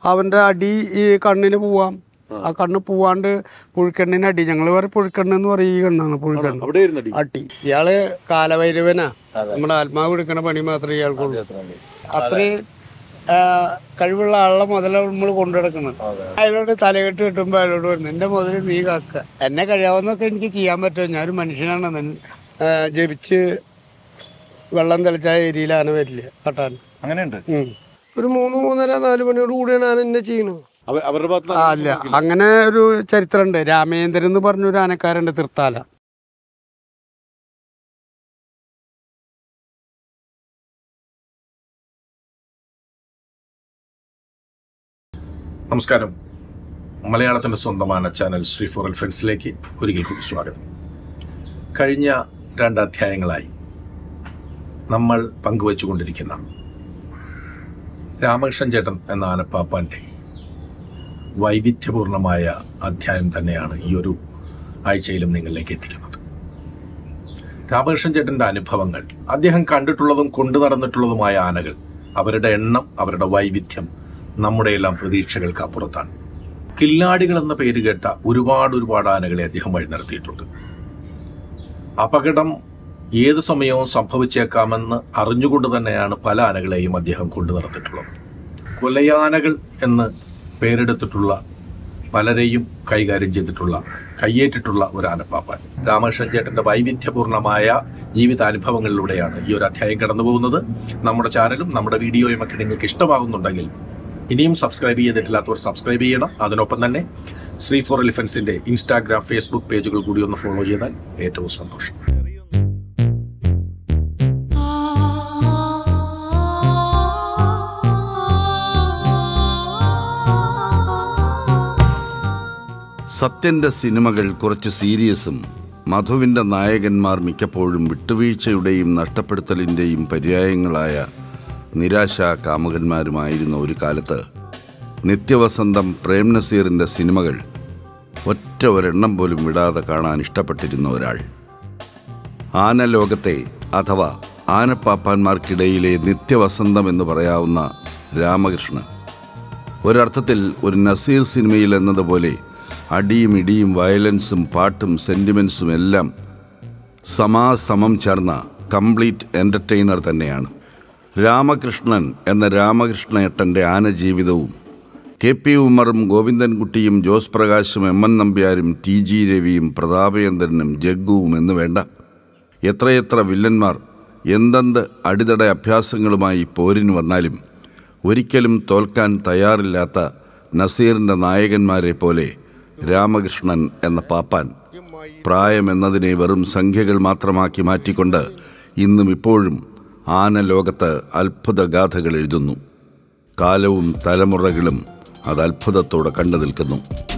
അവൻ്റെ അടി ഈ കണ്ണിന് പോവാം. ആ കണ്ണ് പോവാണ്ട് പുഴുക്കണ്ണിന് അടി. ഞങ്ങൾ വേറെ പുഴുക്കണ്ണെന്ന് പറയും. ഈ കണ്ണാണ് പുഴുക്കണ്ണ് അടി. ഇയാള് കാലഭൈരവനാ. നമ്മുടെ ആത്മാവ് എടുക്കണ പണി മാത്രമേ ഇയാൾക്കുള്ളൂ. അത്രയും കഴിവുള്ള ആളെ മുതല നമ്മൾ കൊണ്ടു നടക്കണം. അയാളോട് തലകെട്ട് കിട്ടുമ്പോൾ അയാളോട് പറഞ്ഞു, എൻ്റെ മുതൽ നീ കാക്ക. എന്നെ കഴിയാവുന്നൊക്കെ എനിക്ക് ചെയ്യാൻ പറ്റും. ഞാനൊരു മനുഷ്യനാണ്. ജപിച്ച് വെള്ളം തെളിച്ച ഏരിയയിൽ ആന വരില്ല കട്ടാൻ. അങ്ങനെയുണ്ട്. ഒരു 3-3:30-4 മണിയോട് കൂടിയാണ് ആന എന്നെ ചെയ്യുന്നത്. അല്ല, അങ്ങനെ ഒരു ചരിത്രമുണ്ട്. രാമേന്ദ്രൻ എന്ന് പറഞ്ഞൊരു ആനക്കാരുണ്ട് തൃത്താല. നമസ്കാരം. മലയാളത്തിൻ്റെ സ്വന്തமான ചാനൽ ശ്രീ ഫോർ എലിഫൻസിലേക്ക് ഒരിക്കൽ കൂടി സ്വാഗതം. കഴിഞ്ഞ 2 അധ്യായങ്ങളായി നമ്മൾ പങ്കുവച്ചുകൊണ്ടിരിക്കുന്ന രാമകൃഷ്ണൻ ചേട്ടൻ എന്ന ആനപ്പാപ്പാൻ്റെ വൈവിധ്യപൂർണമായ അധ്യായം തന്നെയാണ് ഈ ഒരു ആഴ്ചയിലും നിങ്ങളിലേക്ക് എത്തിക്കുന്നത്. രാമകൃഷ്ണൻ ചേട്ടൻ്റെ അനുഭവങ്ങൾ, അദ്ദേഹം കണ്ടിട്ടുള്ളതും കൊണ്ടു നടന്നിട്ടുള്ളതുമായ ആനകൾ, അവരുടെ എണ്ണം, അവരുടെ വൈവിധ്യം നമ്മുടെ എല്ലാം പ്രതീക്ഷകൾക്ക് അപ്പുറത്താണ്. കില്ലാടികൾ എന്ന പേര് കേട്ട ഒരുപാട് ആനകളെ അദ്ദേഹം വഴി നടത്തിയിട്ടുണ്ട്. അപകടം ഏതു സമയവും സംഭവിച്ചേക്കാമെന്ന് അറിഞ്ഞുകൊണ്ട് തന്നെയാണ് പല ആനകളെയും അദ്ദേഹം കൊണ്ടു നടത്തിയിട്ടുള്ളത്. കൊലയാനകൾ എന്ന് പേരെടുത്തിട്ടുള്ള പലരെയും കൈകാര്യം ചെയ്തിട്ടുള്ള, കയ്യേറ്റിട്ടുള്ള ഒരു ആനപ്പാപ്പാൻ. രാമകൃഷ്ണൻ ചേട്ടന്റെ വൈവിധ്യപൂർണമായ ജീവിതാനുഭവങ്ങളിലൂടെയാണ് ഈ ഒരു അധ്യായം കടന്നു പോകുന്നത്. നമ്മുടെ ചാനലും നമ്മുടെ വീഡിയോയും ഒക്കെ നിങ്ങൾക്ക് ഇഷ്ടമാകുന്നുണ്ടെങ്കിൽ ഇനിയും സബ്സ്ക്രൈബ് ചെയ്തിട്ടില്ലാത്തവർ സബ്സ്ക്രൈബ് ചെയ്യണം. അതിനൊപ്പം തന്നെ ശ്രീ ഫോർ എലിഫൻസിന്റെ ഇൻസ്റ്റാഗ്രാം, ഫേസ്ബുക്ക് പേജുകൾ കൂടി ഒന്ന് ഫോളോ ചെയ്താൽ ഏറ്റവും സന്തോഷം. സത്യൻ്റെ സിനിമകൾ കുറച്ച് സീരിയസും മധുവിൻ്റെ നായകന്മാർ മിക്കപ്പോഴും വിട്ടുവീഴ്ചയുടെയും നഷ്ടപ്പെടുത്തലിൻ്റെയും പര്യായങ്ങളായ നിരാശാ കാമുകന്മാരുമായിരുന്ന ഒരു കാലത്ത് നിത്യവസന്തം പ്രേം നസീറിൻ്റെ സിനിമകൾ ഒറ്റ ഒരെണ്ണം പോലും വിടാതെ കാണാൻ ഇഷ്ടപ്പെട്ടിരുന്ന ഒരാൾ. ആനലോകത്തെ അഥവാ ആനപ്പാപ്പാന്മാർക്കിടയിലെ നിത്യവസന്തം എന്ന് പറയാവുന്ന രാമകൃഷ്ണൻ ഒരർത്ഥത്തിൽ ഒരു നസീർ സിനിമയിൽ എന്നതുപോലെ അടിയും ഇടിയും വയലൻസും പാട്ടും സെൻറ്റിമെൻസും എല്ലാം സമാസമം ചേർന്ന കംപ്ലീറ്റ് എൻ്റർടൈനർ തന്നെയാണ്. രാമകൃഷ്ണൻ എന്ന രാമകൃഷ്ണേട്ടൻ്റെ ആനജീവിതവും KP ഉമ്മറും ഗോവിന്ദൻകുട്ടിയും ജോസ് പ്രകാശും MN നമ്പ്യാരും TG രവിയും പ്രതാപേന്ദ്രനും ജഗ്ഗുവും എന്ന് വേണ്ട എത്രയെത്ര വില്ലന്മാർ എന്തെന്ത് അടിതട അഭ്യാസങ്ങളുമായി പോരിന് വന്നാലും ഒരിക്കലും തോൽക്കാൻ തയ്യാറില്ലാത്ത നസീറിൻ്റെ നായകന്മാരെ പോലെ രാമകൃഷ്ണൻ എന്ന പാപ്പാൻ പ്രായം എന്നതിനെ വെറും സംഖ്യകൾ മാത്രമാക്കി മാറ്റിക്കൊണ്ട് ഇന്നും ഇപ്പോഴും ആനലോകത്ത് അത്ഭുതഗാഥകൾ എഴുതുന്നു. കാലവും തലമുറകളും അത് അത്ഭുതത്തോടെ കണ്ടു നിൽക്കുന്നു.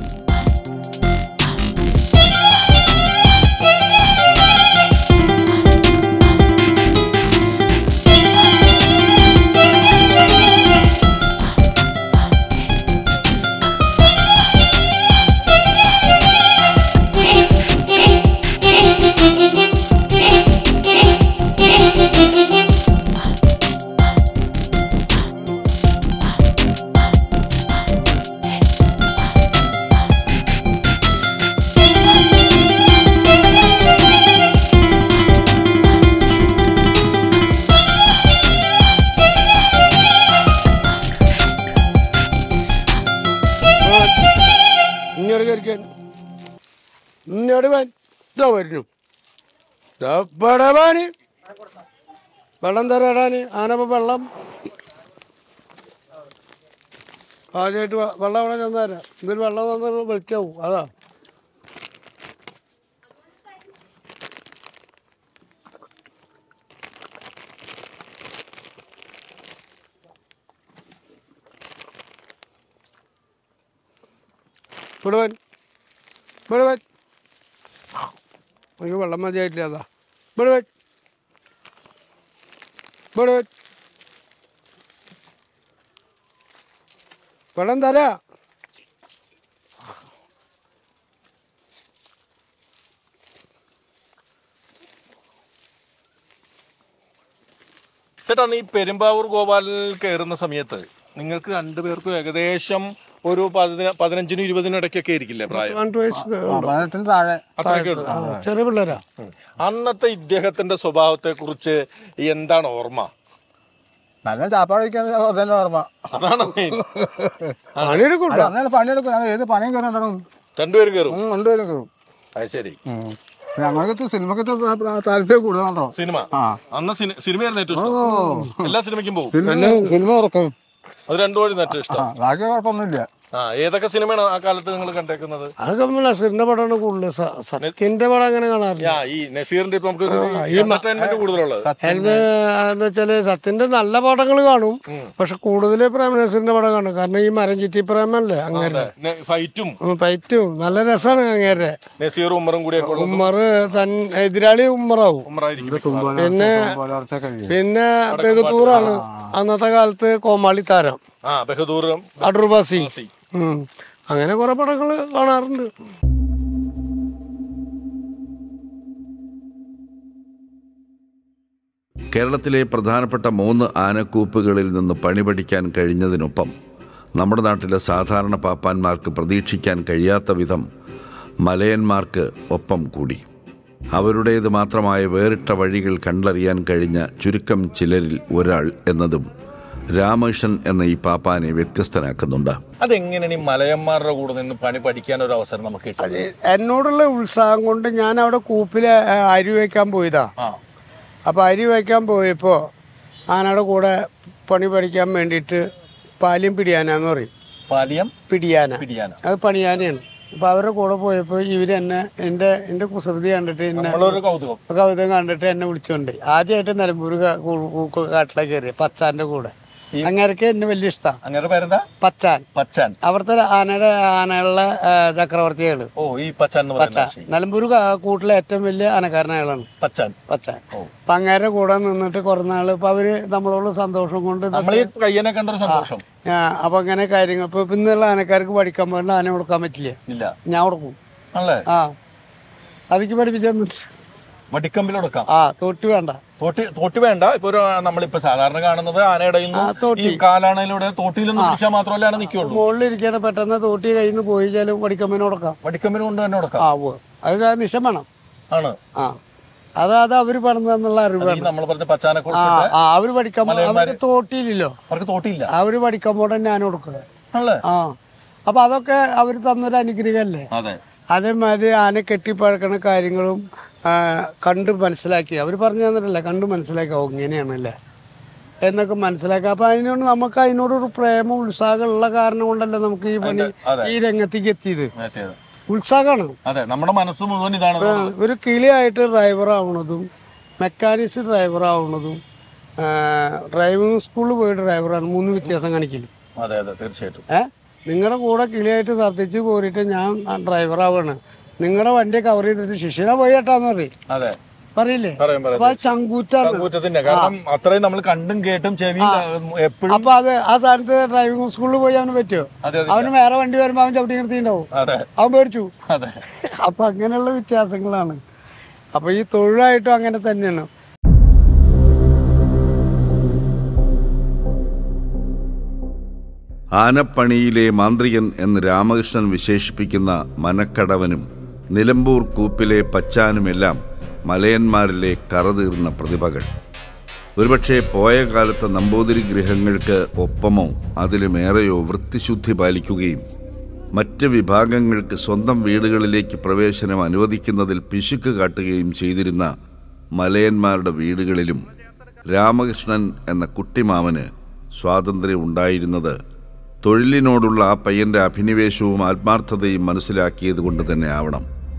വെള്ളം തരാടാന് ആനപ്പോ വെള്ളം ആദ്യമായിട്ട് വെള്ളം അവിടെ ചെന്നേരാ. എന്തൊരു വെള്ളം തന്ന വിളിക്കാവൂ. അതാ വിടുവൻ വിടുവൻ. എനിക്ക് വെള്ളം മതിയായിട്ടില്ല. അതാ വിടുവൻ വിടുവൻ. വെള്ളം തരാ. ചേട്ടാ, നീ പെരുമ്പാവൂർ ഗോപാലിൽ കയറുന്ന സമയത്ത് നിങ്ങൾക്ക് രണ്ടുപേർക്കും ഏകദേശം ഒരു 15-20 ഇടയ്ക്കൊക്കെ ആയിരിക്കില്ലേ പ്രായം? ചെറിയ പിള്ളേരാ. അന്നത്തെ ഇദ്ദേഹത്തിന്റെ സ്വഭാവത്തെ കുറിച്ച് എന്താണ് ഓർമ്മ? നല്ല ചാപ്പാട് കഴിക്കാൻ ഓർമ്മ. അതാണ് പണിയെടുക്കും. ഏത് പണിയും കയറും. രണ്ടുപേരും കയറും. രണ്ടുപേരും കയറും. അത് ശരി. ഞങ്ങൾക്ക് സിനിമക്ക് താല്പര്യം കൂടുതലാണോ? സിനിമ അന്ന് സിനിമയായിരുന്നു ഏറ്റവും ഇഷ്ടം. എല്ലാ സിനിമയ്ക്കും പോകും. സിനിമ ഉറക്കും. അത് രണ്ടുപേരും ഏറ്റവും ഇഷ്ടം. ബാക്കി കുഴപ്പമൊന്നുമില്ല. ഏതൊക്കെ സിനിമയാണ് ആ കാലത്ത് നിങ്ങൾ കണ്ടേക്കുന്നത്? അതൊക്കെ നസീറിന്റെ പടമാണ് കൂടുതൽ. സത്യന്റെ പടം അങ്ങനെ കാണാറില്ല. ഈ നസീറിന്റെ ഇപ്പൊ നമുക്ക് കൂടുതലുള്ളത് എന്ന് വെച്ചാല് സത്യന്റെ നല്ല പടങ്ങൾ കാണും. പക്ഷെ കൂടുതൽ പ്രേമ നസീറിന്റെ പടം കാണും. കാരണം ഈ മരം ചിറ്റി പ്രേമല്ലേ അങ്ങനെ ഫൈറ്റും നല്ല രസമാണ് അങ്ങേരെ. നസീറും ഉമ്മറും കൂടി ഉമ്മർ എതിരാളി ഉമ്മറാവും. പിന്നെ ബഹദൂറാണ് അന്നത്തെ കാലത്ത് കോമാളി താരം. അടൂർബാസി. അങ്ങനെ കുറെ പടങ്ങൾ കാണാറുണ്ട്. കേരളത്തിലെ പ്രധാനപ്പെട്ട 3 ആനക്കൂപ്പുകളിൽ നിന്ന് പണി പഠിക്കാൻ കഴിഞ്ഞതിനൊപ്പം നമ്മുടെ നാട്ടിലെ സാധാരണ പാപ്പാന്മാർക്ക് പ്രതീക്ഷിക്കാൻ കഴിയാത്ത വിധം മലയന്മാർക്ക് ഒപ്പം കൂടി. അവരുടേത് മാത്രമായ വേറിട്ട വഴികൾ കണ്ടറിയാൻ കഴിഞ്ഞ ചുരുക്കം ചിലരിൽ ഒരാൾ എന്നതും രാമകൃഷ്ണൻ എന്ന ഈ പാപ്പാനെ വ്യത്യസ്തനാക്കുന്നുണ്ട്. അതെങ്ങനെയാണ് ഈ മലയന്മാരുടെ കൂടെ നിന്ന് പണി പഠിക്കാൻ ഒരു അവസരം നമുക്ക് കിട്ടുന്നത്? എന്നോടുള്ള ഉത്സാഹം കൊണ്ട് ഞാൻ അവിടെ കൂപ്പില് അരി വയ്ക്കാൻ പോയതാ. അപ്പൊ അരി വയ്ക്കാൻ പോയപ്പോ ആനയുടെ കൂടെ പണി പഠിക്കാൻ വേണ്ടിയിട്ട് പാലിയം പിടിയാനാന്ന് പറയും. പാലിയം പിടിയാന അത് പണിയാനാണ്. അപ്പൊ അവരുടെ കൂടെ പോയപ്പോ ഇവര് എന്നെ എന്റെ കുസൃതി കണ്ടിട്ട് കൗതുകം കണ്ടിട്ട് എന്നെ വിളിച്ചോണ്ട് ആദ്യമായിട്ട് നിലമ്പൂര് കാട്ടിലേക്ക് കയറി പച്ചാന്റെ കൂടെ. അങ്ങേർക്ക് എന്നെ വലിയ ഇഷ്ടമാണ്. പച്ചാൻ അവിടുത്തെ ആനകളുടെ ചക്രവർത്തികള്. നിലമ്പൂര് കൂട്ടിലെ ഏറ്റവും വലിയ ആനക്കാരനായാലാണ് പച്ചാൻ. അപ്പൊ അങ്ങേരുടെ കൂടെ നിന്നിട്ട് കുറെ നാള് ഇപ്പൊ അവര് നമ്മളോട് സന്തോഷം കൊണ്ട് അപ്പൊ അങ്ങനെ കാര്യങ്ങൾ ഇപ്പൊ ഇന്നുള്ള ആനക്കാർക്ക് പഠിക്കാൻ പോകണ്ട. ആന കൊടുക്കാൻ പറ്റില്ല. ഞാൻ കൊടുക്കും. അതിക്ക് പഠിപ്പിച്ചു തന്നിട്ട് തോട്ടി വേണ്ട. ഇപ്പൊ നമ്മളിപ്പോ സാധാരണ കാണുന്നത് ആനയുടെ കാലാണയിലൂടെ തോട്ടിയിലൊന്നും പിടിച്ചാൽ മാത്രമല്ല ആന നിൽക്കുള്ളൂ. മുകളിലിരിക്കണ പെട്ടെന്ന് തോട്ടി കയ്യിൽ നിന്ന് പോയിച്ചാലും വടിക്കമ്പിന് കൊടുക്കാം. വടിക്കമ്പിന് കൊണ്ട് തന്നെ കൊടുക്കാം. അത് നിശം വേണം. ആണ് അത് അവര് പറഞ്ഞെന്നുള്ള അറിവാണ്. അവര് പഠിക്കാൻ അവർക്ക് തോട്ടിയില്ലല്ലോ. അവര് പഠിക്കുമ്പോൾ തന്നെ ഞാൻ കൊടുക്കുക. അപ്പൊ അതൊക്കെ അവര് തന്നൊരു അനുഗ്രഹമല്ലേ. അതേമാതിരി ആന കെട്ടിപ്പഴക്കണ കാര്യങ്ങളും കണ്ട് മനസ്സിലാക്കി അവര് പറഞ്ഞു തന്നിട്ടല്ലേ കണ്ട് മനസ്സിലാക്കി. ഇങ്ങനെയാണല്ലേ എന്നൊക്കെ മനസ്സിലാക്കുക. അപ്പൊ അതിനോട് നമുക്ക് അതിനോടൊരു പ്രേമം ഉത്സാഹം ഉള്ള കാരണം കൊണ്ടല്ലേ നമുക്ക് ഈ പണി ഈ രംഗത്തേക്ക് എത്തിയത്. ഉത്സാഹമാണ്. നമ്മുടെ മനസ്സ് മുഴുവൻ ഇതാണ്. ഒരു കിളിയായിട്ട് ഡ്രൈവർ ആവണതും മെക്കാനിക്സ് ഡ്രൈവർ ആവണതും ഡ്രൈവിംഗ് സ്കൂളിൽ പോയി ഡ്രൈവറാണ്. 3 വ്യത്യാസം കാണിക്കില്ല. തീർച്ചയായിട്ടും. നിങ്ങളുടെ കൂടെ കിളിയായിട്ട് ഛർദ്ദിച്ച് പോയിട്ട് ഞാൻ ഡ്രൈവറാവാണ്. നിങ്ങളുടെ വണ്ടി കവർ ചെയ്തിട്ട് ശിഷ്യനെ പോയി കേട്ടാന്ന് പറയില്ലേ. അപ്പൊ ചങ്കൂറ്റാണ്. അപ്പൊ അത് ആ സ്ഥാനത്ത് ഡ്രൈവിംഗ് സ്കൂളിൽ പോയി അവന് പറ്റുമോ? അവന് വേറെ വണ്ടി വരുമ്പോ അവൻ ചവിട്ടി നിർത്തിണ്ടാവും. അവൻ പേടിച്ചു. അപ്പൊ അങ്ങനെയുള്ള വ്യത്യാസങ്ങളാണ്. അപ്പൊ ഈ തൊഴിലായിട്ടും അങ്ങനെ തന്നെയാണ്. ആനപ്പണിയിലെ മാന്ത്രികൻ എന്ന് രാമകൃഷ്ണൻ വിശേഷിപ്പിക്കുന്ന മനക്കടവനും നിലമ്പൂർ കൂപ്പിലെ പച്ചാനുമെല്ലാം മലയന്മാരിലെ കറതീർന്ന പ്രതിഭകൾ. ഒരുപക്ഷെ പോയ കാലത്തെ നമ്പൂതിരി ഗൃഹങ്ങൾക്ക് ഒപ്പമോ അതിലുമേറെയോ വൃത്തിശുദ്ധി പാലിക്കുകയും മറ്റ് വിഭാഗങ്ങൾക്ക് സ്വന്തം വീടുകളിലേക്ക് പ്രവേശനം അനുവദിക്കുന്നതിൽ പിശുക്ക് കാട്ടുകയും ചെയ്തിരുന്ന മലയന്മാരുടെ വീടുകളിലും രാമകൃഷ്ണൻ എന്ന കുട്ടിമാമന് സ്വാതന്ത്ര്യം ഉണ്ടായിരുന്നത് തൊഴിലിനോടുള്ള ആ പയ്യന്റെ അഭിനിവേശവും ആത്മാർത്ഥതയും മനസ്സിലാക്കിയത് കൊണ്ട് തന്നെ ആവണം.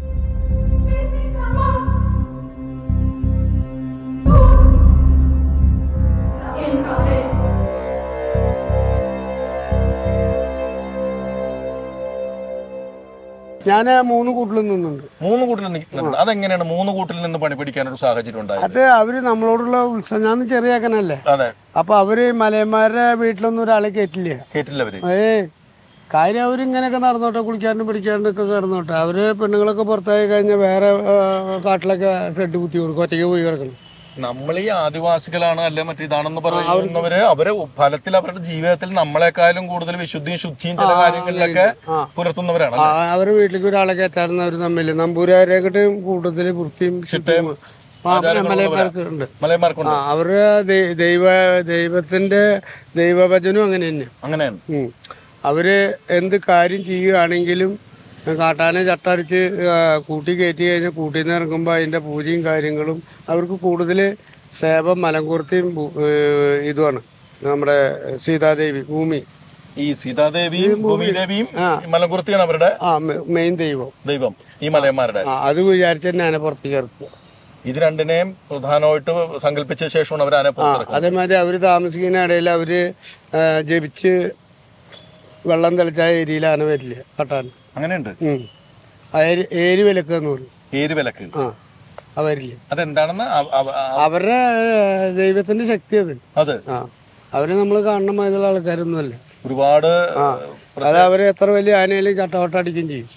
ഞാൻ 3 കൂട്ടിൽ നിന്നുണ്ട്. 3 കൂട്ടിൽ നിൽക്കുന്നുണ്ട്. അതെങ്ങനെയാണ് 3 കൂട്ടിൽ നിന്ന് പണി പഠിക്കാനൊരു സാഹചര്യം ഉണ്ടായത്? അത് അവര് നമ്മളോടുള്ള ഉത്സാഹം. ഞാൻ ചെറിയാക്കനല്ലേ. അപ്പൊ അവര് മലയന്മാരുടെ വീട്ടിലൊന്നും ഒരാളെ കേട്ടില്ല. കാര്യം അവരിങ്ങനെയൊക്കെ നടന്നോട്ടെ, കുളിക്കാണ്ടും പിടിക്കാണ്ടൊക്കെ കിടന്നോട്ടെ. അവര് പെണ്ണുങ്ങളൊക്കെ പുറത്തായി കഴിഞ്ഞാൽ വേറെ കാട്ടിലൊക്കെ ഷെഡ് കുത്തി കൊടുക്കും. ഒറ്റയ്ക്ക് പോയി കിടക്കണം. നമ്മൾ ഈ ആദിവാസികളാണ് അല്ലെ മറ്റേതാണെന്ന് പറയുന്നവര് അവരെ ഫലത്തിൽ അവരുടെ ജീവിതത്തിൽ നമ്മളെക്കാളും കൂടുതൽ വിശുദ്ധിയും ശുദ്ധിയും ചില കാര്യങ്ങളിലൊക്കെ പുലർത്തുന്നവരാണ്. അവരുടെ വീട്ടിലേക്ക് ഒരാളെ കയറ്റാറുന്നവർ തമ്മിൽ നമ്പൂരാരെക്കാട്ടും കൂടുതൽ വൃത്തിയും ശുദ്ധിയും മലയന്മാർക്കുണ്ട്. അവരുടെ ദൈവത്തിന്റെ ദൈവവചനം അങ്ങനെ അങ്ങനെയാണ്. അവര് എന്ത് കാര്യം ചെയ്യുകയാണെങ്കിലും കാട്ടാനെ ചട്ടടിച്ച് കൂട്ടി കയറ്റി കഴിഞ്ഞാൽ കൂട്ടിൽ നിന്ന് ഇറങ്ങുമ്പോൾ അതിന്റെ പൂജയും കാര്യങ്ങളും അവർക്ക് കൂടുതൽ സേവ മലംകുർത്തിയും ഇതുമാണ്. നമ്മുടെ സീതാദേവി ഭൂമി, ഈ സീതാദേവിയും ഭൂമിദേവിയും മലംകുർത്തിയാണ് അവരുടെ മെയിൻ ദൈവം ഈ മലയന്മാരുടെ. അത് വിചാരിച്ച് തന്നെ ആന പുറത്തേക്ക് ഇറക്കുക. ഇത് രണ്ടിനെയും പ്രധാനമായിട്ട് സങ്കല്പിച്ച ശേഷമാണ് അവർ ആന. അതേമാതിരി അവര് താമസിക്കുന്ന ഇടയിൽ അവര് ജപിച്ച് വെള്ളം തെളിച്ച ഏരിയയിൽ ആന വരില്ല കട്ടാൻ. അങ്ങനെയുണ്ട്. ഏരി വിലക്ക് എന്ന് പറയും. ഏരി വിലക്ക് വരില്ല. അതെന്താണെന്ന് അവരുടെ ദൈവത്തിന്റെ ശക്തി അത്. അവരെ നമ്മൾ കാണുന്ന മാതിരിയുള്ള ആൾക്കാരൊന്നും അല്ല. ഒരുപാട് അത് അവര് എത്ര വലിയ ആനയിലും ചട്ടവട്ടം അടിക്കുകയും ചെയ്യും.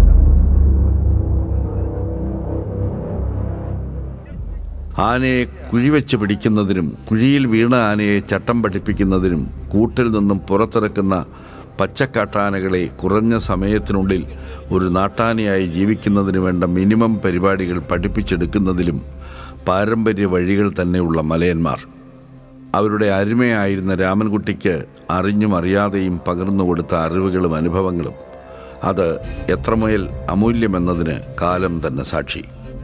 ആനയെ കുഴിവെച്ച് പിടിക്കുന്നതിനും കുഴിയിൽ വീണ ആനയെ ചട്ടം പഠിപ്പിക്കുന്നതിനും കൂട്ടിൽ നിന്നും പുറത്തിറക്കുന്ന പച്ചക്കാട്ടാനകളെ കുറഞ്ഞ സമയത്തിനുള്ളിൽ ഒരു നാട്ടാനയായി ജീവിക്കുന്നതിന് വേണ്ട മിനിമം പരിപാടികൾ പഠിപ്പിച്ചെടുക്കുന്നതിലും പാരമ്പര്യ വഴികൾ തന്നെയുള്ള മലയന്മാർ. അവരുടെ അരുമയായിരുന്ന രാമൻകുട്ടിക്ക് അറിഞ്ഞും അറിയാതെയും പകർന്നു കൊടുത്ത അറിവുകളും അനുഭവങ്ങളും അത് എത്രമേൽ അമൂല്യമെന്നതിന് കാലം തന്നെ സാക്ഷി.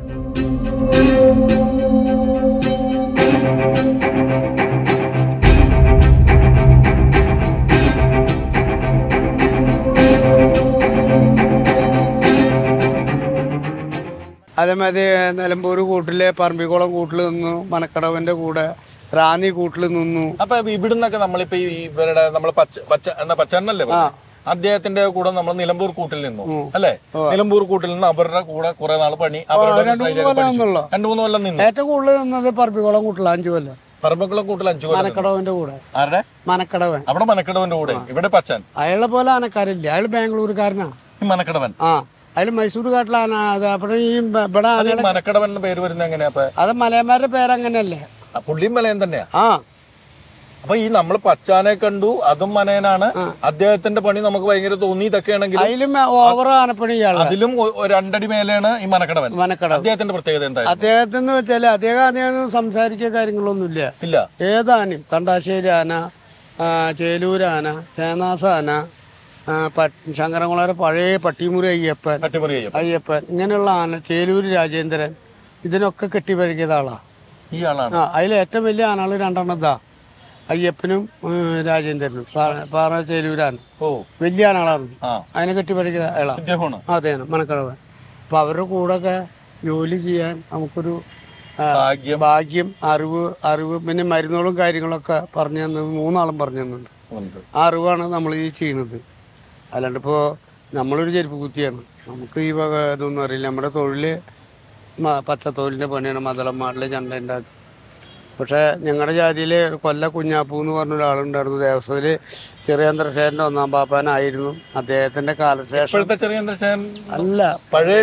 അതേമാതിരി നിലമ്പൂർ കൂട്ടിലെ പറമ്പിക്കുളം കൂട്ടിൽ നിന്നു, മനക്കടവന്റെ കൂടെ റാന്നി കൂട്ടിൽ നിന്നു. അപ്പൊ ഇവിടുന്നൊക്കെ നമ്മളിപ്പോ ഇവരുടെ നമ്മള് പച്ചന്നല്ലേ അദ്ദേഹത്തിന്റെ കൂടെ നമ്മൾ നിലമ്പൂർ കൂട്ടിൽ നിന്നു അല്ലെ? നിലമ്പൂർ കൂട്ടിൽ നിന്ന് അവരുടെ കൂടെ കുറെ നാൾ പണി 2-3 കൊല്ലം നിന്നു. ഏറ്റവും കൂടുതൽ നിന്നത് പറമ്പിക്കുളം കൂട്ടിൽ 5 കൊല്ലം. പറമ്പിക്കുളം കൂട്ടിൽ 5 കൊല്ലം. മനക്കടവന്റെ കൂടെ. ആരുടെ? മനക്കടവൻ. അവിടെ മനക്കടവന്റെ കൂടെ. ഇവിടെ പച്ചാൻ. അയാളെ പോലെ ആനക്കാരില്ല. അയാൾ ബാംഗ്ലൂരുകാരനാണ്. മനക്കടവൻ. അതിൽ മൈസൂർ കാട്ടിലാണ്. അപ്പോൾ ഈ ഇവിടെ മനക്കടവൻ പേര് വരുന്നത് എങ്ങനെയാ? അത് മലയന്മാരുടെ പേരങ്ങനെയല്ലേ? പുള്ളിയും മലയൻ തന്നെയാ. അപ്പൊ ഈ നമ്മൾ പച്ചാനെ കണ്ടു, അതും മനയനാണ്. അദ്ദേഹത്തിന്റെ പണി നമുക്ക് ഭയങ്കര തോന്നി. ഇതൊക്കെയാണെങ്കിൽ അതിലും ഓവർ ആനപ്പണി, അതിലും 2 അടി മേലെയാണ് ഈ മനക്കടവൻ. അദ്ദേഹത്തിന്റെ പ്രത്യേകത എന്താ? അദ്ദേഹത്തിന് വെച്ചാല് അദ്ദേഹം സംസാരിക്കുക കാര്യങ്ങളൊന്നുമില്ല. ഏതാനും തണ്ടാശ്ശേരി ആന, ചേലൂർ ആന, ചേനാസ ആന, ശങ്കരൻകുളരെ പഴയ പട്ടിമുറി അയ്യപ്പൻ ഇങ്ങനെയുള്ള ആന, ചേലൂര് രാജേന്ദ്രൻ, ഇതിനൊക്കെ കെട്ടിപ്പഴകിയത് ആളാ ഈ ആളാണ്. അതിൽ ഏറ്റവും വലിയ ആനകൾ 2 ഇതാ, അയ്യപ്പനും രാജേന്ദ്രനും. പാറ ചേലൂരാണ് വലിയ ആനകളാണ്. അതിനെ കെട്ടിപ്പഴകിയത് അയാളാ. അതെയാണ് മനക്കടവൻ. അപ്പൊ അവരുടെ കൂടെ ഒക്കെ ജോലി ചെയ്യാൻ നമുക്കൊരു ഭാഗ്യം, അറിവ് പിന്നെ മരുന്നുകളും കാര്യങ്ങളൊക്കെ പറഞ്ഞു തന്നത് 3 ആളും പറഞ്ഞു തന്നുണ്ട്. ആ അറിവാണ് നമ്മൾ ഈ ചെയ്യുന്നത്. അല്ലാണ്ട് ഇപ്പോൾ നമ്മളൊരു ചെരുപ്പ് കുത്തിയാണ്, നമുക്ക് ഈ വക ഇതൊന്നും അറിയില്ല. നമ്മുടെ തൊഴില് പച്ചത്തൊഴിലിൻ്റെ പണിയാണ്, മതളന്മാരിലെ ചണ്ട ഉണ്ടാക്കി. പക്ഷേ ഞങ്ങളുടെ ജാതിയിൽ കൊല്ല കുഞ്ഞാപ്പൂ എന്ന് പറഞ്ഞൊരാളുണ്ടായിരുന്നു. ദേവസ്വത്തില് ചെറിയ ചന്ദ്രശേഖരൻ്റെ 1-ാം പാപ്പാനായിരുന്നു. അദ്ദേഹത്തിന്റെ കാലശേഷം അല്ല, പഴയ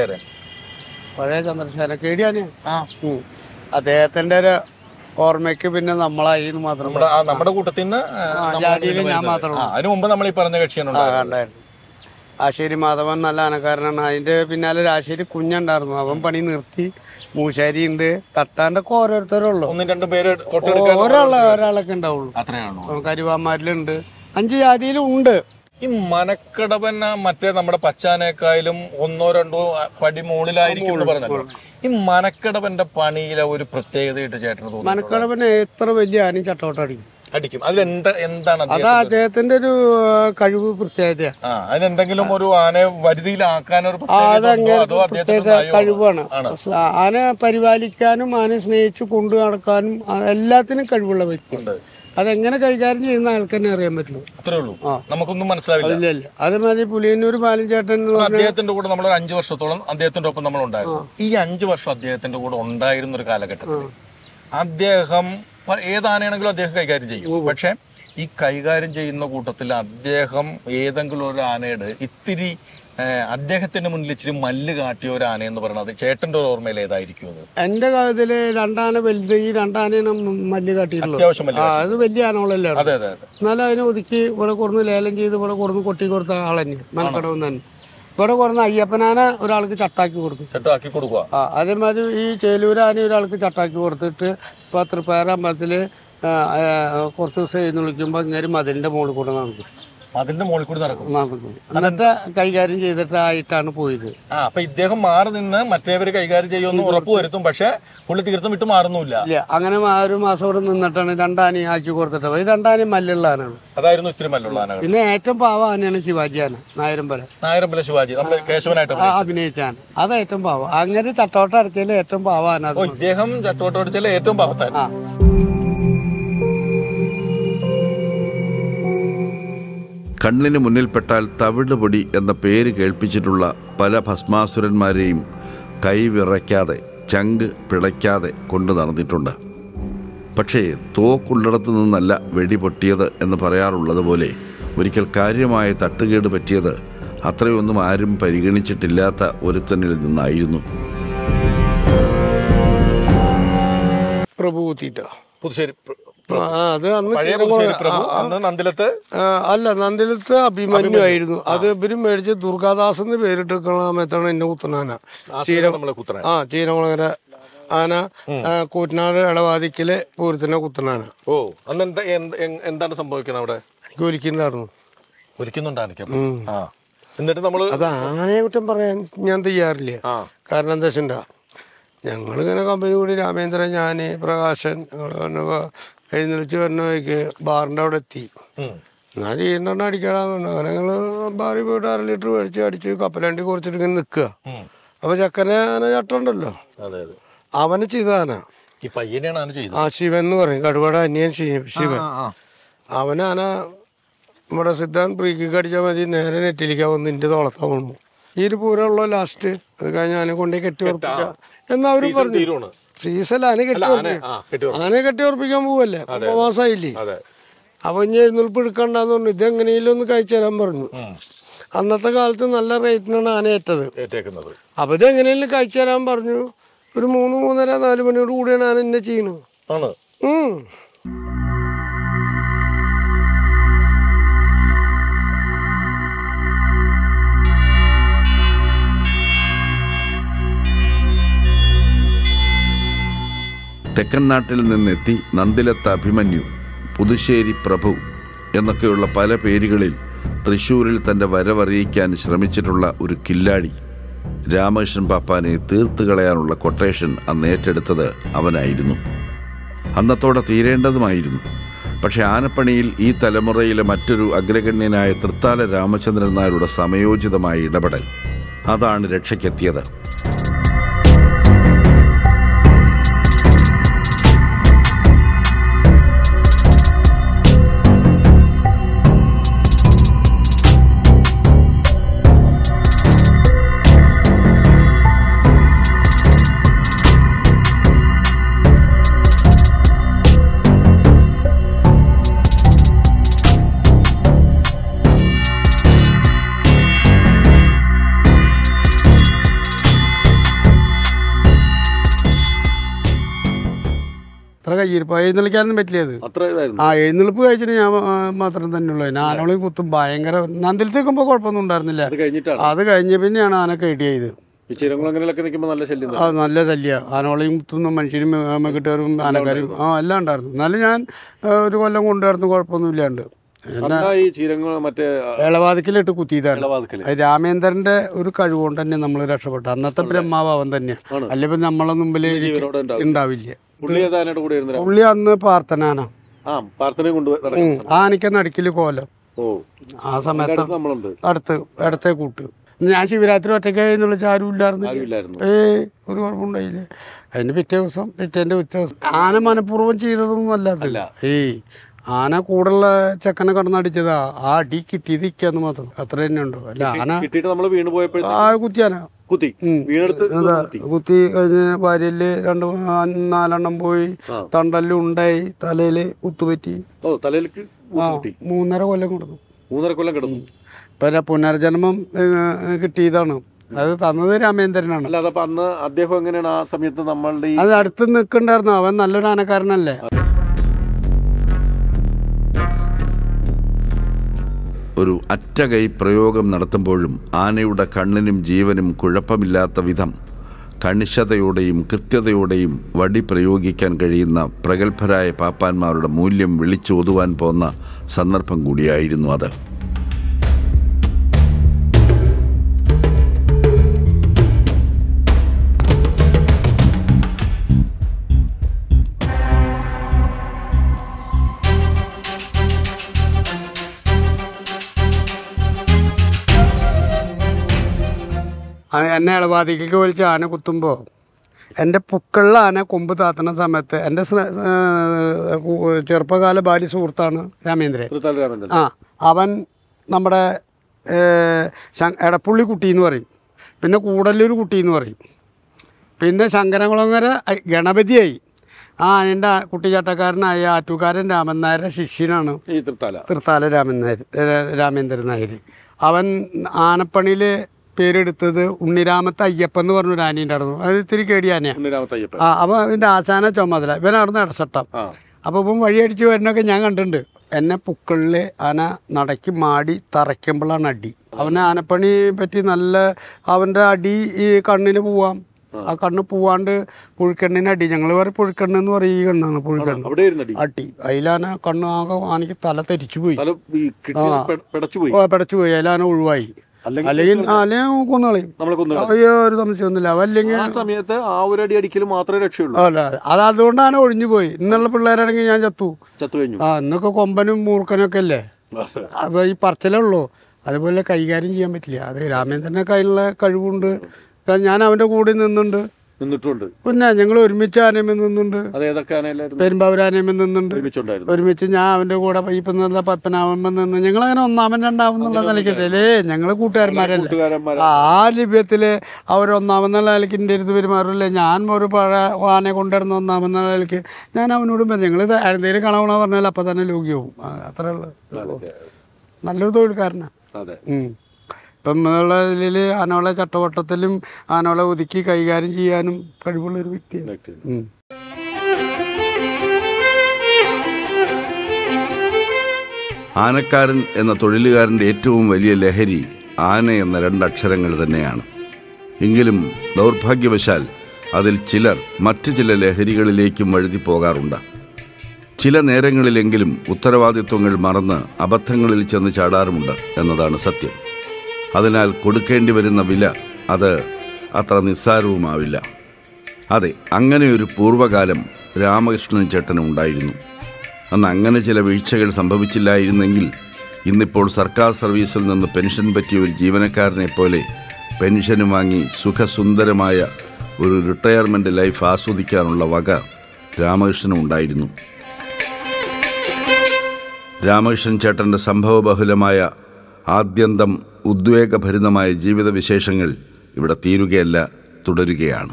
ചന്ദ്രശേഖരൻ കേടിയാണ്. അദ്ദേഹത്തിന്റെ ഒരു ഓർമ്മയ്ക്ക് പിന്നെ നമ്മളായി മാത്രം. നമ്മുടെ കൂട്ടത്തിൽ നിന്ന് ജാതിയിൽ ഞാൻ മാത്രമേ. അതിനു മുമ്പ് നമ്മൾ ഈ പറഞ്ഞ കക്ഷിയാണ് കണ്ടായിരുന്നു. ആശേരി മാധവൻ നല്ല ആനക്കാരനാണ്. അതിന്റെ പിന്നാലെ ആശേരി കുഞ്ഞുണ്ടായിരുന്നു. അവൻ പണി നിർത്തി. മൂശാരി ഉണ്ട്. തട്ടാന്റെ ഒക്കെ ഓരോരുത്തരുള്ളൂ. 1-2 പേര് ഒരാളൊക്കെ ഉണ്ടാവുള്ളൂ. കരുവാന്മാരിലുണ്ട്. 5 ജാതിയിലും ഉണ്ട്. ഈ മനക്കടവൻ മറ്റേ നമ്മുടെ പച്ചാനേക്കായാലും 1-2 പടി മുകളിലായിരിക്കും എന്ന് പറഞ്ഞല്ലോ. ഈ മനക്കടവന്റെ പണിയിലെ ഒരു പ്രത്യേകതയായിട്ട് ചേട്ടന് തോന്നുന്നു. മനക്കടവന് എത്ര വലിയ ആനയും ചട്ടോട്ടം അടിക്കും. അതിലെന്താണ്? അത് അദ്ദേഹത്തിന്റെ ഒരു കഴിവ്, പ്രത്യേകതയാണ്. അതിനെന്തെങ്കിലും ഒരു ആനയെ വരുതിയിലാക്കാൻ ഒരു പ്രത്യേക കഴിവാണ്. ആന പരിപാലിക്കാനും ആനയെ സ്നേഹിച്ചു കൊണ്ടു നടക്കാനും എല്ലാത്തിനും കഴിവുള്ള വ്യക്തിയുണ്ട്. അതെങ്ങനെ കൈകാര്യം ചെയ്യുന്ന ആൾക്ക് തന്നെ അറിയാൻ പറ്റുള്ളൂ. അത്രേ ഉള്ളൂ. നമുക്കൊന്നും മനസ്സിലാവില്ല. അതേമാതിരി പുലിയന്നൂർ ബാലൻചേട്ടൻ അദ്ദേഹത്തിന്റെ കൂടെ നമ്മൾ 5 വർഷത്തോളം അദ്ദേഹത്തിന്റെ ഒപ്പം നമ്മൾ ഉണ്ടായിരുന്നു. ഈ 5 വർഷം അദ്ദേഹത്തിന്റെ കൂടെ ഉണ്ടായിരുന്ന ഒരു കാലഘട്ടത്തിൽ അദ്ദേഹം ഏതാനാണെങ്കിലും അദ്ദേഹം കൈകാര്യം ചെയ്യും. പക്ഷെ ഈ കൈകാര്യം ചെയ്യുന്ന കൂട്ടത്തിൽ അദ്ദേഹം ഏതെങ്കിലും ഒരു ആനയുടെ ഇത്തിരി അദ്ദേഹത്തിന്റെ മുന്നിൽ ഇച്ചിരി മല്ല് കാട്ടിയ ഒരു ആന എന്ന് പറയുന്നത് ചേട്ടന്റെ ഒരു ഓർമ്മയിൽ ഏതായിരിക്കും അത്? എന്റെ കാര്യത്തില് രണ്ടാന വലുത്, ഈ രണ്ടാനേനെ മല്ല് കാട്ടിയിട്ടുള്ളൂ. അത് വലിയ ആനകളല്ലേ. അതെ അതെ. എന്നാലും അതിനെ ഒതുക്കി ഇവിടെ കൊടുന്ന് ലേലം ചെയ്ത് ഇവിടെ കൊടുന്ന് കൊട്ടി കൊടുത്ത ആളന്നെ മനക്കടവ് തന്നെ. ഇവിടെ കൊടുന്ന അയ്യപ്പനാന ഒരാൾക്ക് ചട്ടാക്കി കൊടുക്കുക. അതേമാതിരി ഈ ചേലൂരാന ഒരാൾക്ക് ചട്ടാക്കി കൊടുത്തിട്ട് ഇപ്പൊ തൃപ്പേരമ്പലത്തില് കുറച്ച് ദിവസം എഴുന്നള്ളിക്കുമ്പോ ഇങ്ങനെ മതിലിന്റെ മുകളിൽ കൂടെ നടക്കും. അതിന്റെ മുകളിൽ കൂടി നടക്കും. എന്നിട്ട് കൈകാര്യം ചെയ്തിട്ടായിട്ടാണ് പോയത്. അപ്പൊ ഇദ്ദേഹം മാറി നിന്ന് മറ്റേവര് കൈകാര്യം ചെയ്യുമെന്ന് ഉറപ്പ് വരുത്തും. പക്ഷെ പുള്ളി തീർത്തും വിട്ട് മാറുന്നില്ല. അങ്ങനെ ഒരു മാസം ഇവിടെ നിന്നിട്ടാണ് രണ്ടാനയും ആക്കി കൊടുത്തിട്ട്. ഈ രണ്ടാനയും മല്ലുള്ള ആനാണ്. അതായിരുന്നു ഇത്തിരി മല്ലുള്ള ആന. പിന്നെ ഏറ്റവും പാവ ആനയാണ് ശിവാജി ആന. നായരമ്പല ശിവാജി കേശവനായിട്ട് അഭിനയിച്ച ആന. അത് ഏറ്റവും പാവ. അങ്ങനെ ചട്ടോട്ടം അടിച്ചാൽ ഏറ്റവും പാവ ആന. ഇദ്ദേഹം ചട്ടോട്ടം അടിച്ചാൽ ഏറ്റവും പാവത്താൻ. കണ്ണിന് മുന്നിൽപ്പെട്ടാൽ തവിടുപൊടി എന്ന പേര് കേൾപ്പിച്ചിട്ടുള്ള പല ഭസ്മാസുരന്മാരെയും കൈവിറയ്ക്കാതെ ചങ്ക് പിടയ്ക്കാതെ കൊണ്ടു നടന്നിട്ടുണ്ട്. പക്ഷേ തോക്കുള്ളിടത്തു നിന്നല്ല വെടിപൊട്ടിയത് എന്ന് പറയാറുള്ളത് പോലെ ഒരിക്കൽ കാര്യമായ തട്ടുകേട് പറ്റിയത് അത്രയൊന്നും ആരും പരിഗണിച്ചിട്ടില്ലാത്ത ഒരുത്തനിൽ നിന്നായിരുന്നു. പ്രഭു കൂത്തിട്ടോ പുതുശ്ശേരി അത് നന്ദിലത്ത് അഭിമന്യു ആയിരുന്നു. അത് ഇവര് മേടിച്ച് ദുർഗാദാസ് എന്ന് പേരിട്ട് സമയത്താണ് എന്നെ കുത്തനാന. ചീരകുളങ്ങര ആന കൂറ്റനാട് ഇളവാതിക്കല് പൂരത്തിന്റെ കുത്തനാന. എന്താണ് സംഭവിക്കുന്നത് അവിടെ? എനിക്ക് ഒലിക്കുന്നുണ്ടായിരുന്നു. എന്നിട്ട് നമ്മള് അത് ആനയെ കുറ്റം പറയാൻ ഞാൻ തയ്യാറില്ല. കാരണം എന്താ വെച്ചാ ഞങ്ങളിങ്ങനെ കമ്പനി കൂടി രാമേന്ദ്രൻ, ഞാന്, പ്രകാശൻ എഴുന്നള്ളിച്ച് വരുന്ന വഴിക്ക് ബാറിൻ്റെ അവിടെ എത്തി. എന്നാൽ ചെയ്യണ്ടെണ്ണം അടിക്കാടാന്ന്. അങ്ങനെ ഞങ്ങള് ബാറിൽ പോയിട്ട് 1/2 ലിറ്റർ മേടിച്ച് അടിച്ച് കപ്പലണ്ടി കുറച്ചിട്ട് ഇങ്ങനെ നിൽക്കുക. അപ്പൊ ചക്കനെ ആന ചട്ടുണ്ടല്ലോ, അവനെ ചെയ്തതാന. ശിവൻ എന്ന് പറയും, കടുവട അന്യൻ ശിവൻ. അവനാന ഇവിടെ സിദ്ധാന്ത് പ്രീക്ക് അടിച്ചാൽ മതി, നേരെ നെറ്റിലേക്ക് വന്ന് നിന്റെ തോളത്താ വീണു. ഈ ഒരു പൂരമുള്ള ലാസ്റ്റ്. അത് കഴിഞ്ഞ് ആനെ കൊണ്ടേ കെട്ടി ഉറപ്പിക്ക എന്നവരും പറഞ്ഞു. സീസൺ ആനെ കെട്ടി ഉറപ്പിക്കാൻ പോവല്ലേ, 9 മാസമായില്ലേ. അപ്പൊ ഇനി എഴുന്നേൽപ്പ് എടുക്കണ്ടെന്ന് പറഞ്ഞു. ഇതെങ്ങനെയും ഒന്ന് കഴിച്ചു തരാൻ പറഞ്ഞു. അന്നത്തെ കാലത്ത് നല്ല റേറ്റിനാണ് ആന ഏറ്റത്. അപ്പൊ ഇതെങ്ങനെയും കഴിച്ചു തരാൻ പറഞ്ഞു. ഒരു 3, 3:30, 4 മണിയോട് കൂടിയാണ് ആന എന്നെ ചെയ്യുന്നത്. തെക്കൻ നാട്ടിൽ നിന്നെത്തി നന്ദിലത്ത് അഭിമന്യു, പുതുശ്ശേരി പ്രഭു എന്നൊക്കെയുള്ള പല പേരുകളിൽ തൃശ്ശൂരിൽ തൻ്റെ വരവറിയിക്കാൻ ശ്രമിച്ചിട്ടുള്ള ഒരു കില്ലാടി രാമകൃഷ്ണൻ പാപ്പാനെ തീർത്തു കളയാനുള്ള കൊട്ടേഷൻ അന്ന് ഏറ്റെടുത്തത് അവനായിരുന്നു. അന്നത്തോടെ തീരേണ്ടതുമായിരുന്നു. പക്ഷെ ആനപ്പണിയിൽ ഈ തലമുറയിലെ മറ്റൊരു അഗ്രഗണ്യനായ തൃത്താല രാമചന്ദ്രൻ നായരുടെ സമയോചിതമായ ഇടപെടൽ അതാണ് രക്ഷയ്ക്കെത്തിയത്. എഴുന്നള്ളിക്കാനൊന്നും പറ്റില്ല. അത് എഴുന്നള്ളിപ്പ് കഴിച്ചിട്ട് ഞാൻ മാത്രം തന്നെ ഉള്ളു. ആനകളെയും കുത്തും ഭയങ്കര. നന്ദിലത്ത് നിൽക്കുമ്പോൾ കുഴപ്പമൊന്നും ഉണ്ടായിരുന്നില്ല. അത് കഴിഞ്ഞ പിന്നെയാണ് ആന കയറ്റിയത്. നല്ല ശല്യ. ആനകളെയും കുത്തുന്ന മനുഷ്യരും കിട്ടുകാരും ആനക്കാരും എല്ലാം ഉണ്ടായിരുന്നു. എന്നാലും ഞാൻ ഒരു കൊല്ലം കൊണ്ടുവരുന്നു, കുഴപ്പമൊന്നും ഇല്ലാണ്ട്. ഇളവാതിക്കലിട്ട് കുത്തിയതാണ്. രാമേന്ദ്രന്റെ ഒരു കഴിവുകൊണ്ട് തന്നെ നമ്മൾ രക്ഷപ്പെട്ടു. അന്നത്തെ ബ്രഹ്മാവ് അവൻ തന്നെയാണ്. അല്ലെങ്കിൽ നമ്മളെ മുമ്പിൽ ഉണ്ടാവില്ല. പുള്ളി അന്ന് പ്രാർത്ഥനാന. ആനയ്ക്ക് നടുക്കില് കോലം. ആ സമയത്ത് അടുത്ത കൂട്ട്. ഞാൻ ശിവരാത്രി ഒറ്റയ്ക്ക് എന്നുള്ള ആരും ഇല്ലായിരുന്നു. ഒരു കുഴപ്പമുണ്ടായില്ലേ. അതിന് പിറ്റേന്റെ ദിവസം ആന മനഃപൂർവ്വം ചെയ്തതൊന്നും അല്ല. ആന കൂടുള്ള ചെക്കനെ കടന്നടിച്ചതാ. ആ അടി കിട്ടിയത് ഇക്കാന്ന് മാത്രം, അത്ര തന്നെ ഉണ്ടോ. അല്ല ആന കുത്തിയാന കുത്തി കഴിഞ്ഞ് ഭാര്യയില് 2-4 എണ്ണം പോയി. തണ്ടല് ഉണ്ടായി, തലയില് കുത്തുപറ്റി. 3.5 കൊല്ലം കൊടുത്തു. 3.5 കൊല്ലം കിടന്നു. പിന്നെ പുനർജന്മം കിട്ടിയതാണ്. അത് തന്നത് രാമേന്ദ്രനാണ്. അല്ല, അതപ്പോ അന്ന് അദ്ദേഹം എങ്ങനെയാണ് ആ സമയത്ത് നമ്മളുടെ അത് അടുത്ത് നിൽക്കണ്ടായിരുന്നു. അവൻ നല്ലൊരു ആനക്കാരനല്ലേ. ഒരു അറ്റകൈ പ്രയോഗം നടത്തുമ്പോഴും ആനയുടെ കണ്ണിനും ജീവനും കുഴപ്പമില്ലാത്ത വിധം കണിശതയോടെയും കൃത്യതയോടെയും വടി പ്രയോഗിക്കാൻ കഴിയുന്ന പ്രഗത്ഭരായ പാപ്പാന്മാരുടെ മൂല്യം വിളിച്ചോതുവാൻ പോന്ന സന്ദർഭം കൂടിയായിരുന്നു അത്. എന്നെ ഇളവാതിക്ക് വിളിച്ച് ആന കുത്തുമ്പോൾ എൻ്റെ പുക്കളിൽ ആന കൊമ്പ് താത്തുന്ന സമയത്ത് എൻ്റെ ചെറുപ്പകാല ഭാര്യ സുഹൃത്താണ് രാമേന്ദ്രൻ. അവൻ നമ്മുടെ എടപ്പുള്ളി കുട്ടി എന്ന് പറയും, പിന്നെ കൂടല്ലൂർ കുട്ടി എന്ന് പറയും, പിന്നെ ശങ്കരകുളങ്ങര ഗണപതിയായി. ആനൻ്റെ കുട്ടിച്ചാട്ടക്കാരനായ ആറ്റുകാരൻ രാമൻ നായരുടെ ശിഷ്യനാണ് തൃത്താല രാമേന്ദ്രൻ നായർ. അവൻ ആനപ്പണിയിൽ പേരെടുത്തത് ഉണ്ണിരാമത്തെ അയ്യപ്പൻ എന്ന് പറഞ്ഞൊരു ആനയുണ്ട് ആയിരുന്നു. അത് ഇത്തിരി കേടിയാനയാണ്. അപ്പോൾ അതിൻ്റെ ആശാന ചുമതല ഇവനായിരുന്നു ഇടച്ചട്ടം. അപ്പോൾ ഇപ്പം വഴിയടിച്ച് വരുന്നൊക്കെ ഞാൻ കണ്ടിട്ടുണ്ട്. എന്നെ പുക്കളിൽ ആന നടക്കി മാടി തറയ്ക്കുമ്പോഴാണ് അടി. അവന് ആനപ്പണി പറ്റി നല്ല അവൻ്റെ അടി ഈ കണ്ണിന് പോവാം. ആ കണ്ണ് പോവാണ്ട് പുഴുക്കണ്ണിന് അടി. ഞങ്ങൾ പറയും പുഴുക്കണ്ണെന്ന് പറയും. ഈ കണ്ണാണ് പുഴുക്കണ്ണ് അടി. അതിലാന കണ്ണ് ആകെ ആനയ്ക്ക് തല തെരിച്ചു പോയി, പിടച്ചു പോയി. അതിലാന ഒഴിവായി. അല്ലെങ്കിൽ കൊന്നുകളയും. ഒരു സംശയമൊന്നുമില്ല. അല്ലെങ്കിൽ ആ സമയത്ത് ആ ഒരു അടി അടിക്കൽ മാത്രമേ രക്ഷയുള്ളൂ. അല്ല, അത് അതുകൊണ്ടാണ് ഒഴിഞ്ഞു പോയി. ഇന്നുള്ള പിള്ളേരാണെങ്കിൽ ഞാൻ ചത്തു കഴിഞ്ഞു. ഇന്നൊക്കെ കൊമ്പനും മൂർഖനൊക്കെ അല്ലേ. അപ്പൊ ഈ പറച്ചിലേ ഉള്ളൂ. അതുപോലെ കൈകാര്യം ചെയ്യാൻ പറ്റില്ല. അത് രാമേന്ദ്രനൊക്കെ അതിനുള്ള കഴിവുണ്ട്. ഞാൻ അവന്റെ കൂടെ നിന്നിട്ടുണ്ട്. പിന്നെ ഞങ്ങൾ ഒരുമിച്ച് ആനയമ്മ നിന്നുണ്ട്, പെരുമ്പാവൂരാനയമ്മ നിന്നുണ്ട് ഒരുമിച്ച്. ഞാൻ അവന്റെ കൂടെ ഇപ്പൊ പത്മനാഭമ്മ നിന്ന് ഞങ്ങളങ്ങനെ ഒന്നാമൻ രണ്ടാമെന്നുള്ള നിലയ്ക്കല്ലേ. ഞങ്ങള് കൂട്ടുകാരന്മാരല്ലേ. ആ ലിപ്യത്തില് അവരൊന്നാമെന്നുള്ള നിലയ്ക്ക് എൻ്റെ അടുത്ത് പെരുമാറില്ലേ. ഞാൻ ഒരു ആനയെ കൊണ്ടുവരുന്ന ഒന്നാമെന്നുള്ള നിലയ്ക്ക് ഞാൻ അവനോടും പറഞ്ഞു. ഞങ്ങൾ എന്തെങ്കിലും കാണാൻ പറഞ്ഞാൽ അപ്പൊ തന്നെ ലോകിയാവും. അത്രേ ഉള്ളു. നല്ലൊരു തൊഴിൽക്കാരനാണ്. ഇപ്പം ഉള്ള ഇതിൽ ആനകളെ ചട്ടവട്ടത്തിലും ആനകളെ ഒതുക്കി കൈകാര്യം ചെയ്യാനും കഴിവുള്ളൊരു വ്യക്തിയാണ്. ആനക്കാരൻ എന്ന തൊഴിലുകാരൻ്റെ ഏറ്റവും വലിയ ലഹരി ആന എന്ന 2 അക്ഷരങ്ങൾ തന്നെയാണ്. എങ്കിലും ദൗർഭാഗ്യവശാൽ അതിൽ ചിലർ മറ്റു ചില ലഹരികളിലേക്കും വഴുതി പോകാറുണ്ട്. ചില നേരങ്ങളിലെങ്കിലും ഉത്തരവാദിത്വങ്ങൾ മറന്ന് അബദ്ധങ്ങളിൽ ചെന്ന് ചാടാറുമുണ്ട് എന്നതാണ് സത്യം. അതിനാൽ കൊടുക്കേണ്ടി വരുന്ന വില അത് അത്ര നിസ്സാരവുമാവില്ല. അതെ, അങ്ങനെയൊരു പൂർവ്വകാലം രാമകൃഷ്ണൻ ചേട്ടനും ഉണ്ടായിരുന്നു. അന്ന് അങ്ങനെ ചില വീഴ്ചകൾ സംഭവിച്ചില്ലായിരുന്നെങ്കിൽ ഇന്നിപ്പോൾ സർക്കാർ സർവീസിൽ നിന്ന് പെൻഷൻ പറ്റിയ ഒരു ജീവനക്കാരനെ പോലെ പെൻഷനും വാങ്ങി സുഖസുന്ദരമായ ഒരു റിട്ടയർമെൻറ്റ് ലൈഫ് ആസ്വദിക്കാനുള്ള വക രാമകൃഷ്ണനും ഉണ്ടായിരുന്നു. രാമകൃഷ്ണൻ ചേട്ടൻ്റെ സംഭവബഹുലമായ ആദ്യന്തം ഉദ്വേഗഭരിതമായ ജീവിത വിശേഷങ്ങൾ ഇവിടെ തീരുകയല്ല, തുടരുകയാണ്.